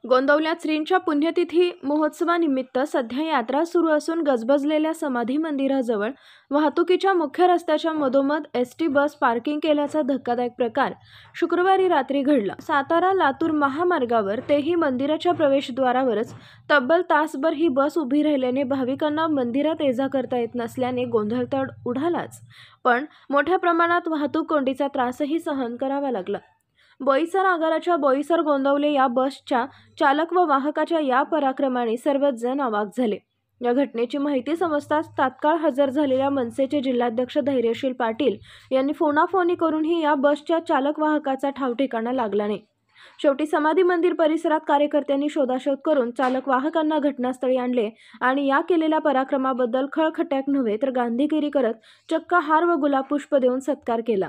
गोंदवल्यात श्रींच्या पुण्यतिथी महोत्सवानिमित्त सध्या यात्रा सुरू असून गजबजलेल्या समाधी मंदिराजवळ वाहतुकीच्या मुख्य रस्त्याच्या मधोमध एसटी बस पार्किंग केल्याचा धक्कादायक प्रकार शुक्रवारी रात्री घडला। सातारा लातूर महामार्गावर तेही मंदिराच्या प्रवेशद्वारावरच तब्बल तासभर ही बस उभी राहिल्याने भाविकांना मंदिरात ये-जा करता येत नसल्याने गोंधळ तर उडालाच, पण मोठ्या प्रमाणात वाहतूक कोंडीचा त्रासही सहन करावा लागला। बोईसर आगाराच्या बोईसर गोंदवले या बसच्या चालक व वाहकाच्या या पराक्रमाने सर्वच जण अवाक झाले। या घटनेची माहिती समजताच तात्काळ हजर झालेल्या मनसेचे जिल्हाध्यक्ष धैर्यशील पाटील यांनी फोनाफोनी करूनही या बसच्या चालक वाहकाचा ठावठिकाणा लागला नाही। शेवटी समाधी मंदिर परिसरात कार्यकर्त्यांनी शोधाशोध करून चालक वाहकांना घटनास्थळी आणले आणि या केलेल्या पराक्रमाबद्दल खळखट्याक नव्हे तर गांधीगिरी करत चक्क हार व गुलाब पुष्प देऊन सत्कार केला।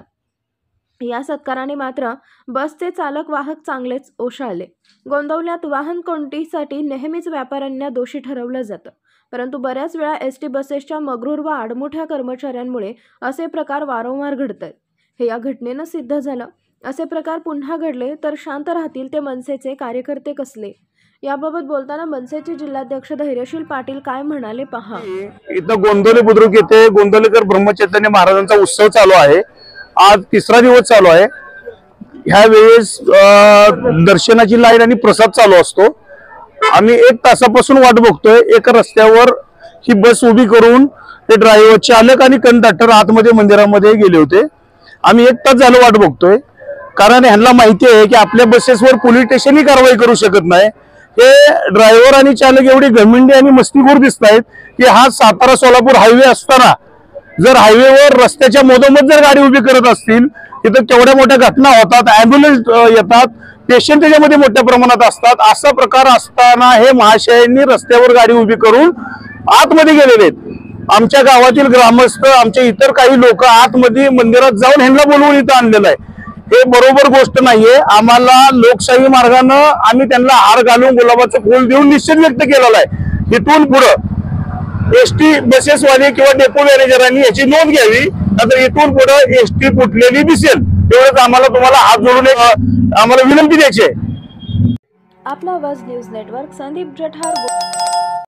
या सत्काराने मात्र बसचे चालक वाहक चांगलेच ओशाळले। गोंदवल्यात वाहन कोंडीसाठी नेहमीच व्यापाऱ्यांना दोषी ठरवलं जातं, परंतु बऱ्याच वेळा एसटी बसेसच्या मगरूर व आडमुठ्या कर्मचाऱ्यांमुळे असे प्रकार वारंवार घडतात। हे या घटनेनं सिद्ध झालं। असे प्रकार पुन्हा घडले तर शांत राहतील ते मनसेचे कार्यकर्ते कसले? याबाबत बोलताना मनसेचे जिल्हाध्यक्ष धैर्यशील पाटील काय म्हणाले पहा। इथं गोंदवले बुद्रुक येथे गोंदवलेकर ब्रह्मचैतन्य महाराजांचा उत्सव चालू आहे। आज तिसरा दिवस चालू आहे। ह्या वेळेस दर्शनाची लाईन आणि प्रसाद चालू असतो। आम्ही 1 तासापासून वाट बघतोय। एका रस्त्यावर ही बस उभी करून ते ड्रायव्हर चालक आणि कंडक्टर आतमध्ये मंदिरामध्ये गेले होते। आम्ही 1 तास झालं वाट बघतोय, कारण ह्यांना माहिती आहे की आपल्या बसेसवर पोलीस स्टेशनही कारवाई करू शकत नाही। हे ड्रायव्हर आणि चालक एवढी घमंडी आणि मस्तीखोर दिसत आहेत की हा सातारा सोलापूर हायवे असताना जर हायवेवर रस्त्याच्या मधोमध जर गाडी उभी करत असतील तिथं केवढ्या मोठ्या घटना होतात, ॲम्ब्युलन्स येतात, पेशंट त्याच्यामध्ये मोठ्या प्रमाणात असतात। असा प्रकार असताना हे महाशयांनी रस्त्यावर गाडी उभी करून आतमध्ये गेलेले आहेत। आमच्या गावातील ग्रामस्थ, आमचे इतर काही लोक आतमध्ये मंदिरात जाऊन ह्यांना बोलवून इथं आणलेलं आहे। हे बरोबर गोष्ट नाहीये। आम्हाला लोकशाही मार्गाने आम्ही त्यांना हार घालून गुलाबाचं फूल देऊन निषेध व्यक्त केलेला आहे। इथून पुढे एसटी बसेसवाले किंवा डेपो मॅनेजरांनी याची नोंद घ्यावी, नाहीतर इथून पुढे एसटी फुटलेली दिसेल। एवढंच आम्हाला तुम्हाला हात जोडून आम्हाला विनंती द्यायची आहे। आपला आवाज न्यूज नेटवर्क संदीप जठार।